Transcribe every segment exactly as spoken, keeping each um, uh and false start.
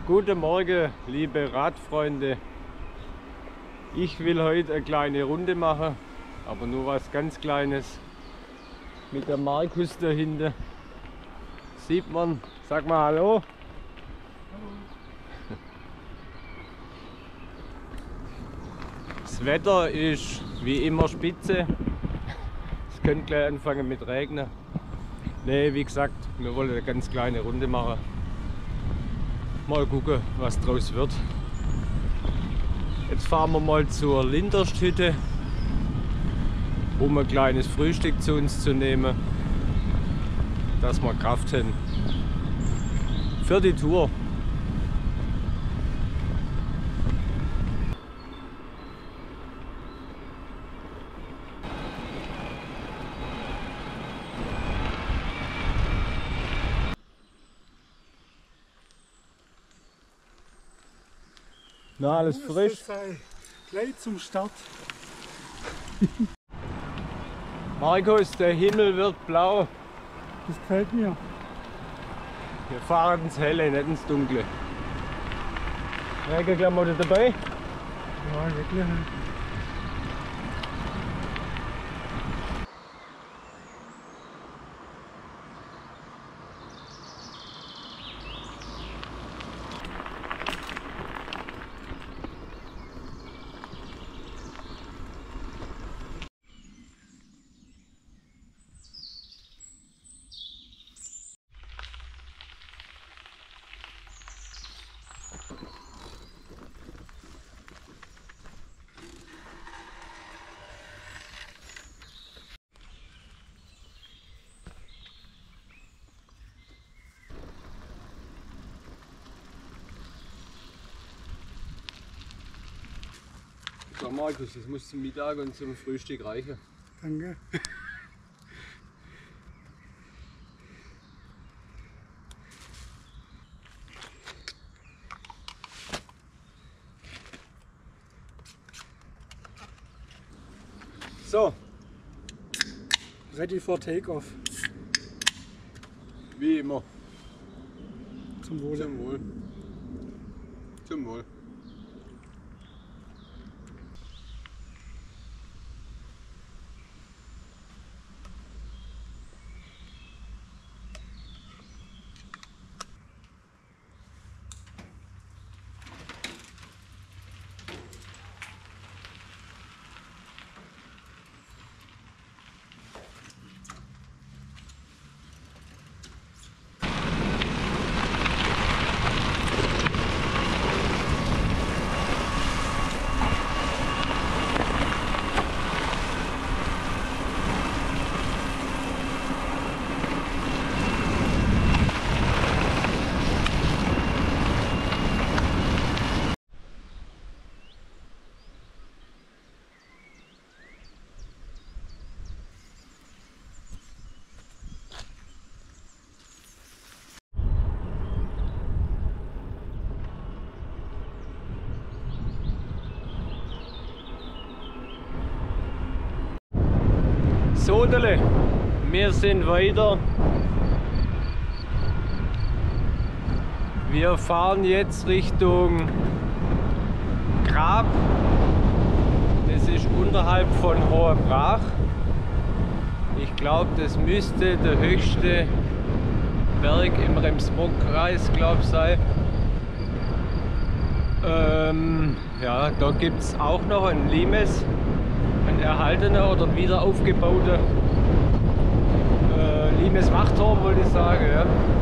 Guten Morgen, liebe Radfreunde. Ich will heute eine kleine Runde machen, aber nur was ganz Kleines. Mit der Markus dahinter. Sieht man, sag mal Hallo. Hallo. Das Wetter ist wie immer spitze. Es könnte gleich anfangen mit Regnen. Ne, wie gesagt, wir wollen eine ganz kleine Runde machen. Mal gucken, was draus wird. Jetzt fahren wir mal zur Lindersthütte, um ein kleines Frühstück zu uns zu nehmen, dass wir Kraft haben für die Tour. Na, alles frisch. Gleich zum Start. Markus, der Himmel wird blau. Das gefällt mir. Wir fahren ins Helle, nicht ins Dunkle. Regenklamotten dabei? Ja, wirklich. So Markus, das muss zum Mittag und zum Frühstück reichen. Danke. So, Ready for Takeoff. wie immer. Zum Wohle. Zum Wohl. Zum Wohl. Sodele, wir sind weiter. Wir fahren jetzt Richtung Grab. Das ist unterhalb von Hoher Brach. Ich glaube, das müsste der höchste Berg im Rems-Murr-Kreis, glaube ich, sein. Ähm, ja, da gibt es auch noch ein Limes. Ein erhaltener oder wieder aufgebauter äh, Limes-Wachturm, wollte ich sagen. Ja.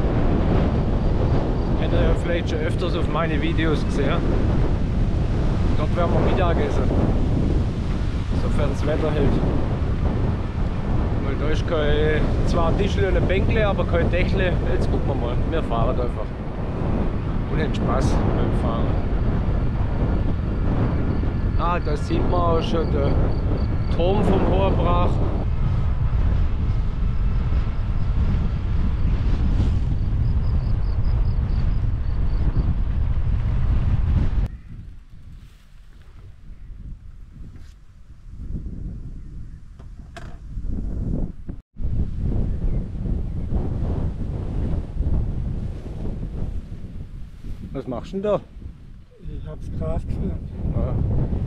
Hätte ihr vielleicht schon öfters auf meine Videos gesehen. Dort werden wir Mittagessen, sofern das Wetter hält. Weil da ist kein, zwar ein Tischl und ein Bänkle, aber kein Dächle. Jetzt gucken wir mal, wir fahren einfach und hätten Spaß beim Fahren. Ah, da sieht man auch schon den Turm vom Hoher Brach. Was machst du denn da? Ich hab's Gras gefilmt. Ja.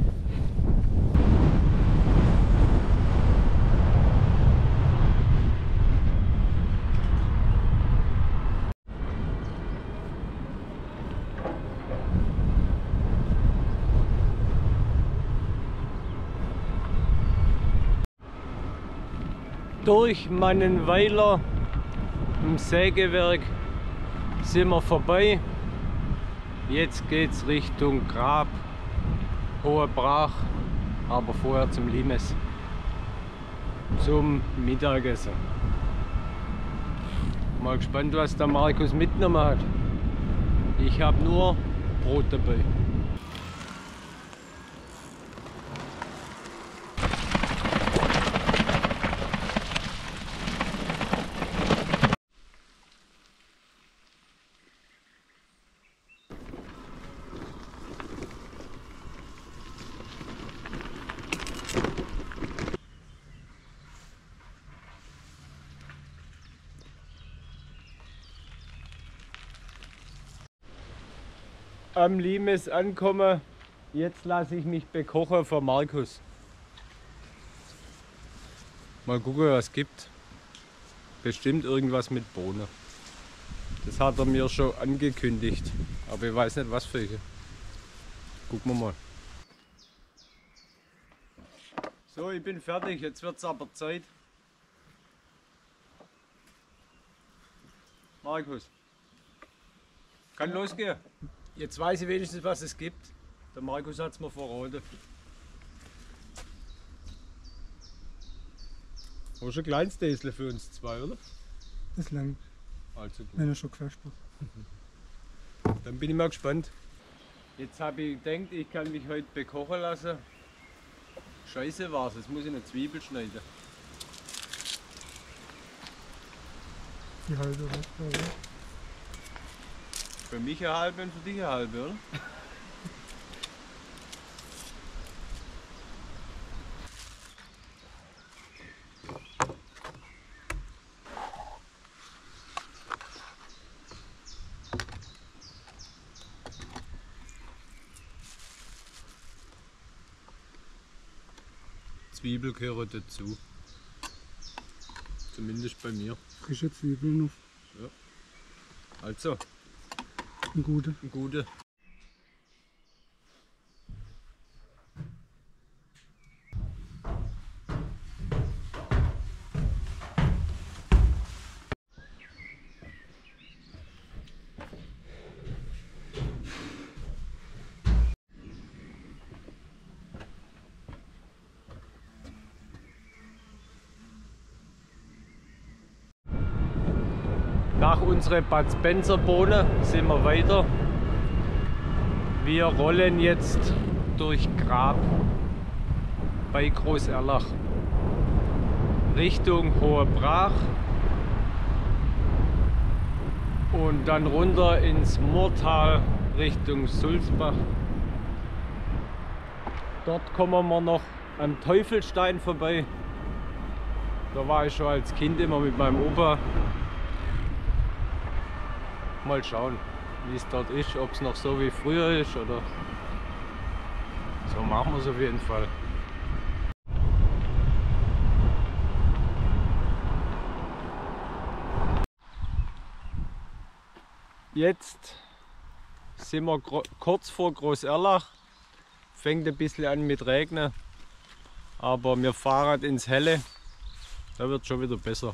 Durch Mannenweiler im Sägewerk sind wir vorbei. Jetzt geht's Richtung Grab, Hohe Brach, aber vorher zum Limes, zum Mittagessen. Mal gespannt, was der Markus mitgenommen hat. Ich habe nur Brot dabei. Am Limes ankommen. Jetzt lasse ich mich bekochen von Markus. Mal gucken, was es gibt. Bestimmt irgendwas mit Bohnen. Das hat er mir schon angekündigt. Aber ich weiß nicht, was für welche. Gucken wir mal. So, ich bin fertig. Jetzt wird es aber Zeit. Markus, kann losgehen. Jetzt weiß ich wenigstens, was es gibt. Der Markus hat es mir verraten. Aber schon ein kleines Däsle für uns zwei, oder? Das lang, Also gut. wenn er schon gefasst hat. Dann bin ich mal gespannt. Jetzt habe ich gedacht, ich kann mich heute bekochen lassen. Scheiße war's, jetzt muss ich eine Zwiebel schneiden. Die halbe Reste, oder? Für mich eine halbe und für dich eine halbe, oder? Zwiebel gehört dazu. Zumindest bei mir. Frische Zwiebeln noch. Ja. Also, Ein guter. ein guter. Nach unserer Bad Spencer Bohne sind wir weiter. Wir rollen jetzt durch Grab bei Großerlach Richtung Hohe Brach und dann runter ins Murtal Richtung Sulzbach. Dort kommen wir noch am Teufelstein vorbei. Da war ich schon als Kind immer mit meinem Opa. Mal schauen, wie es dort ist, ob es noch so wie früher ist oder so machen wir es auf jeden Fall. Jetzt sind wir kurz vor Großerlach, fängt ein bisschen an mit Regnen, aber wir fahren ins Helle, da wird schon wieder besser.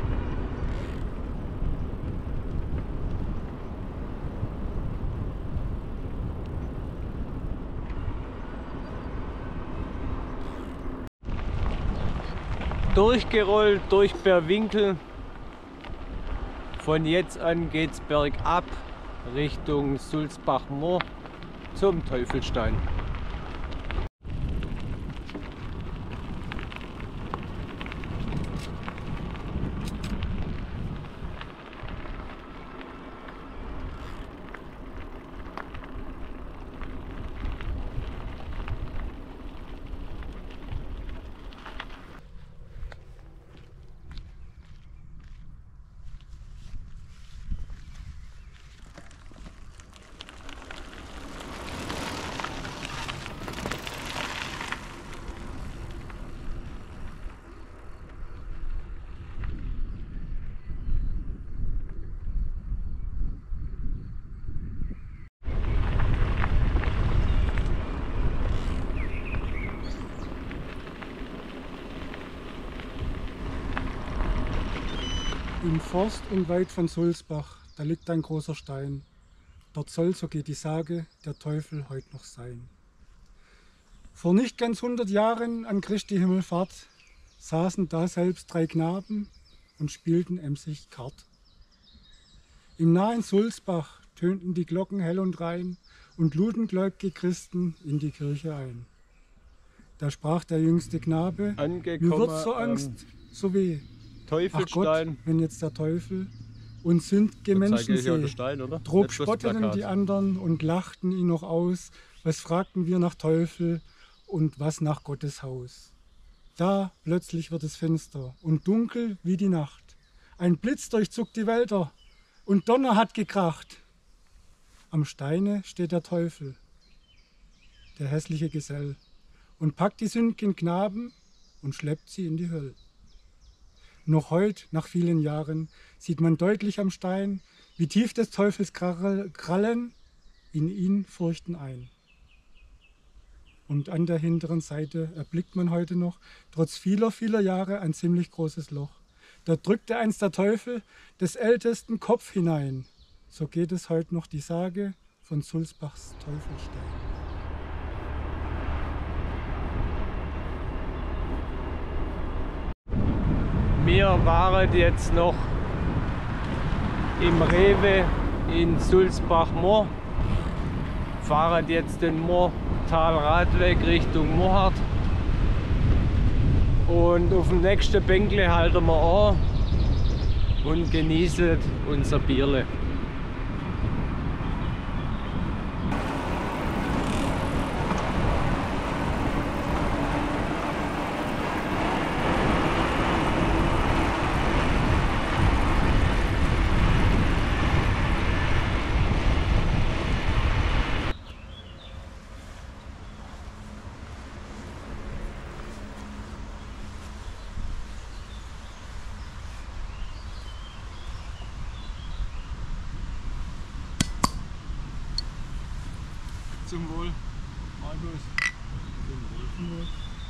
Durchgerollt durch Berwinkel. Von jetzt an geht's bergab Richtung Sulzbach-Moor zum Teufelstein. Im Forst unweit von Sulzbach, da liegt ein großer Stein. Dort soll, so geht die Sage, der Teufel heut noch sein. Vor nicht ganz hundert Jahren an Christi Himmelfahrt saßen da selbst drei Knaben und spielten emsig Kart. Im nahen Sulzbach tönten die Glocken hell und rein und luden gläubige Christen in die Kirche ein. Da sprach der jüngste Knabe, Angekommen, mir wird so Angst, ähm, so weh. Ach Gott, Teufelstein. wenn jetzt der Teufel uns sünd'ge Das zeige Menschen ich ja der seh. Stein, oder? Drob Nicht das spotteten Plakat. die anderen und lachten ihn noch aus. Was fragten wir nach Teufel und was nach Gottes Haus? Da plötzlich wird es finster und dunkel wie die Nacht. Ein Blitz durchzuckt die Wälder und Donner hat gekracht. Am Steine steht der Teufel, der hässliche Gesell, und packt die sünd'gen Knaben und schleppt sie in die Hölle. Noch heut, nach vielen Jahren, sieht man deutlich am Stein, wie tief des Teufels Krallen in ihn furchten ein. Und an der hinteren Seite erblickt man heute noch, trotz vieler, vieler Jahre, ein ziemlich großes Loch. Da drückte einst der Teufel des ältesten Kopf hinein. So geht es heute noch die Sage von Sulzbachs Teufelstein. Wir waren jetzt noch im Rewe in Sulzbach-Moor, fahren jetzt den Moortalradweg Richtung Mohart und auf dem nächsten Bänkle halten wir an und genießen unser Bierle. Zum Wohl, Markus. Zum Wohl.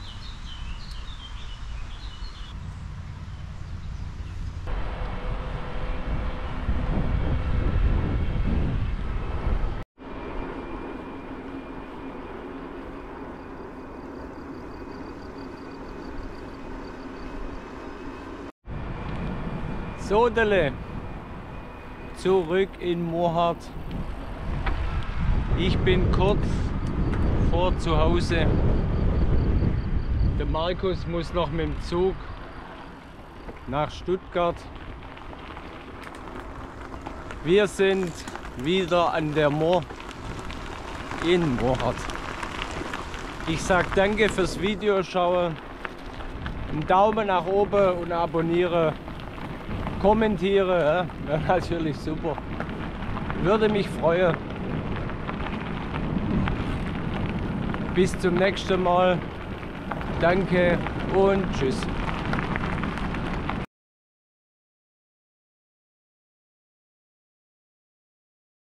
Sodele, zurück in Mohart. Ich bin kurz vor zu Hause. Der Markus muss noch mit dem Zug nach Stuttgart. Wir sind wieder an der Moor in Mohart. Ich sage danke fürs Videoschauen. Einen Daumen nach oben und abonniere, kommentiere, ja, wäre natürlich super. Würde mich freuen. Bis zum nächsten Mal. Danke und tschüss.